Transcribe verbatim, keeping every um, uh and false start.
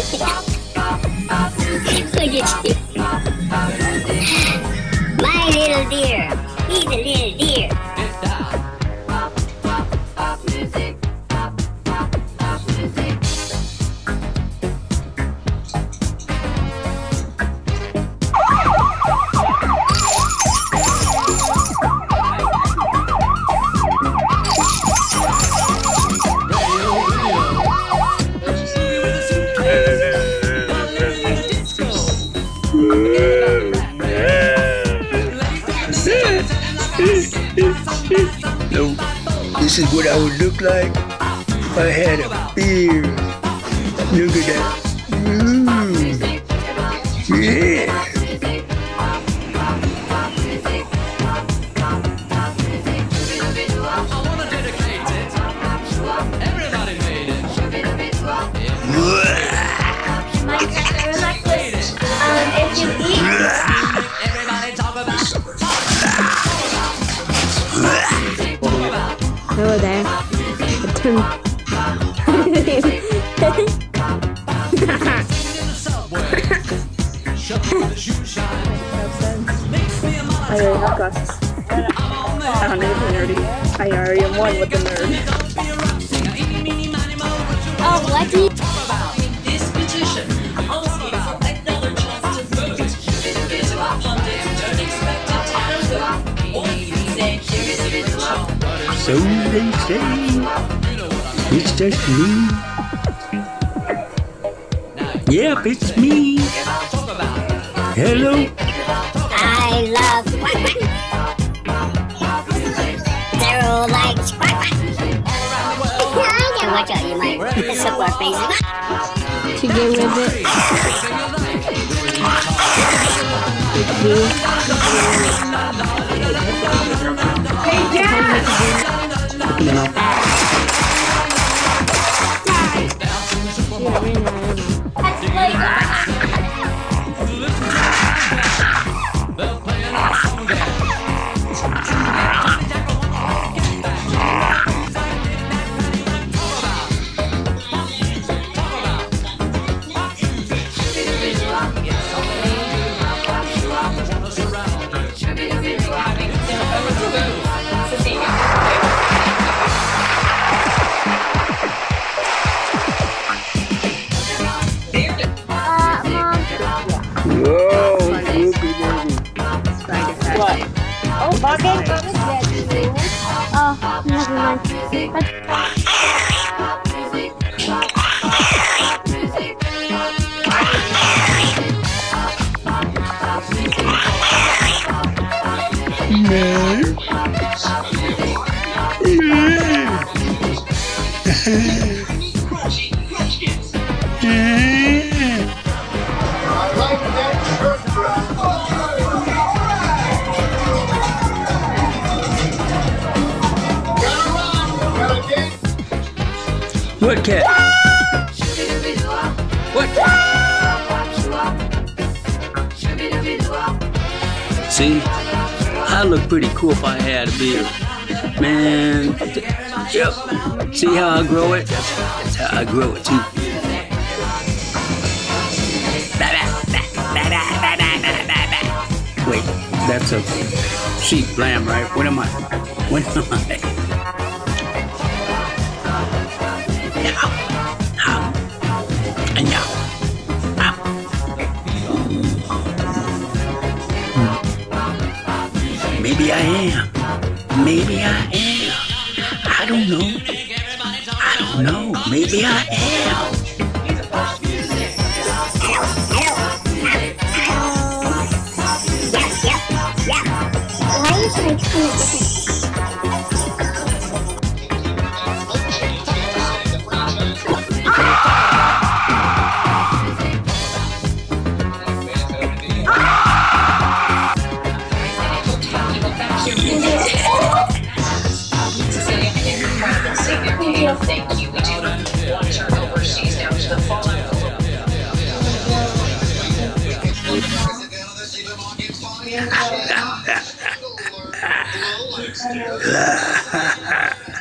Look at you. My little deer. He's a little deer. No, this is what I would look like if I had a beard. Look at that. Mm. Yeah. Hello there. I turned. I already have glasses. I don't need to be nerdy. I already am one with the nerd. Oh, what do you... This petition also acknowledges to vote. Don't expect a tango or executive. So they say, it's just me. Yep, it's me. Hello. I love quack quack. Zero likes quack quack. Watch out, you might mess up our faces. To get with it. Hey, Dad! Bakit? Oh, never mind. What cat? What? See, I look pretty cool if I had a beard. Man, yep. See how I grow it? That's how I grow it too. Wait, that's a sheep lamb, right? What am I? What am I? Maybe I am. Maybe I am. I don't know. I don't know. Maybe I am. Why are you trying to come at Thank you. We do not want to turn overseas now to the fallout. Ha ha ha ha.